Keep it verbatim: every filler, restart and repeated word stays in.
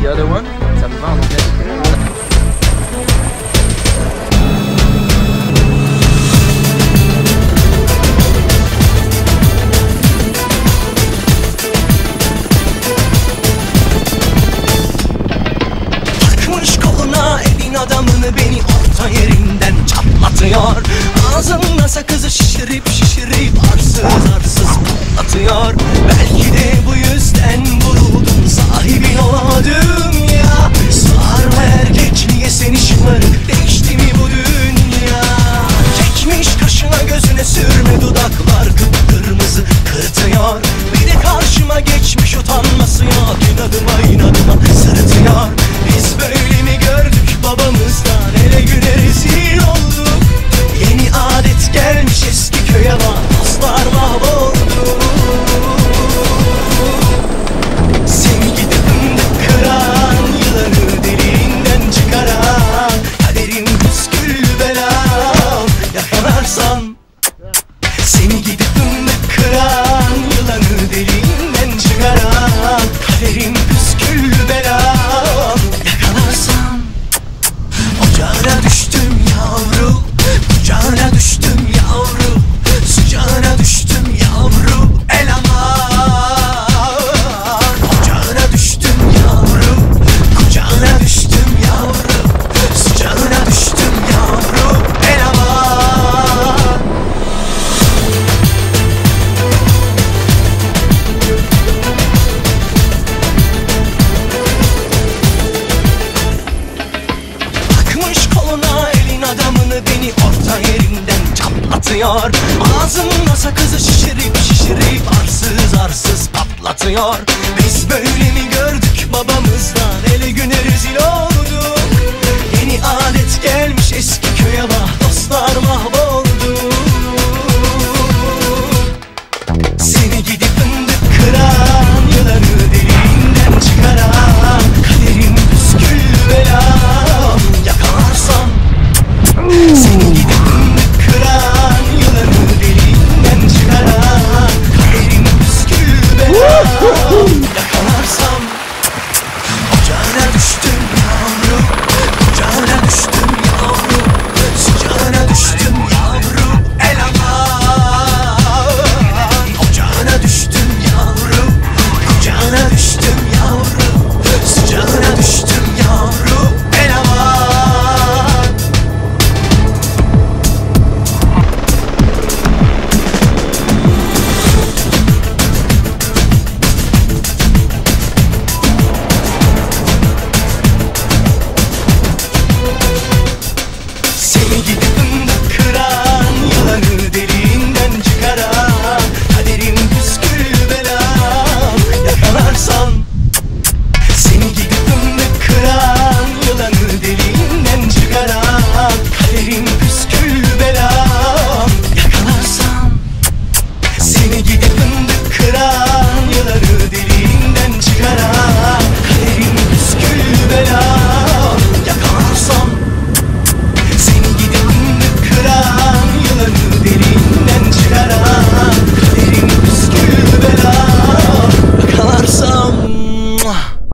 the other one, ça me va en anglais. Adamını beni orta yerinden çatlatıyor. Ağzında sakızı şişirip şişirip arsız arsız patlatıyor. Belki de bu yüzden vuruldum, sahibin olamadım ya. Sağır mı erkek, niye seni şımarık, değişti mi bu dünya? Çekmiş kaşına gözüne sürme, dudaklar kıpkırmızı kırtıyor. Bir de karşıma geçmiş, utanması yok, inadıma inadıma sırıtıyor. Biz böyle mi gördük babamızdan, ele güne rezil olduk. Yeni adet gelmiş eski köye bak, dostlar mahvoldu. Seni gidip fındık kıran, yılanı deliğinden çıkaran, kaderim püskül belam yakalarsam. Seni gidip fındık kıran, yılanı deliğinden çıkaran, kaderim püskül belam yakalarsam. Ocağına düştüm yavru, kucağına düştüm yavru, sıcağına düştüm yavru, el aman. Ocağına düştüm yavru, kucağına düştüm yavru, sıcağına düştüm yavru, el aman. Takmış koluna elin adamını, beni orta yerinden çatlatıyor. Ağzımda sakızı şişirip şişirip arsız arsız patlatıyor. Biz böyle mi gördük babamızdan, ele güne rezil olduk. Yeni adet gelmiş eski köye bak,